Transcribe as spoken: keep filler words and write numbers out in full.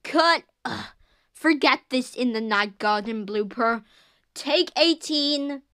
cut. Ugh. Forget this in the night garden blooper. Take eighteen.